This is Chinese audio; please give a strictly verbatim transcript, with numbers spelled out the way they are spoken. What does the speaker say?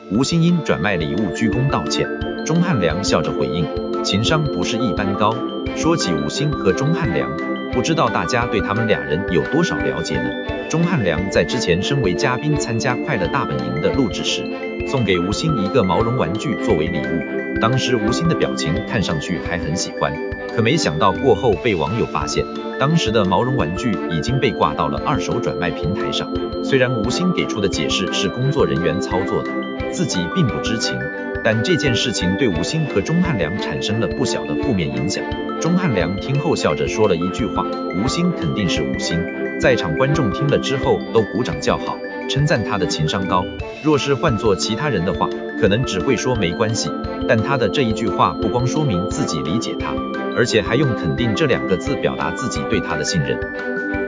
吴昕因转卖礼物鞠躬道歉，钟汉良笑着回应，情商不是一般高。说起吴昕和钟汉良，不知道大家对他们俩人有多少了解呢？钟汉良在之前身为嘉宾参加《快乐大本营》的录制时，送给吴昕一个毛绒玩具作为礼物，当时吴昕的表情看上去还很喜欢，可没想到过后被网友发现，当时的毛绒玩具已经被挂到了二手转卖平台上。虽然吴昕给出的解释是工作人员操作的，自己并不知情，但这件事情对吴昕和钟汉良产生了不小的负面影响。钟汉良听后笑着说了一句话，吴昕肯定是吴昕。在场观众听了之后都鼓掌叫好，称赞他的情商高。若是换做其他人的话，可能只会说没关系，但他的这一句话不光说明自己理解他，而且还用肯定这两个字表达自己对他的信任。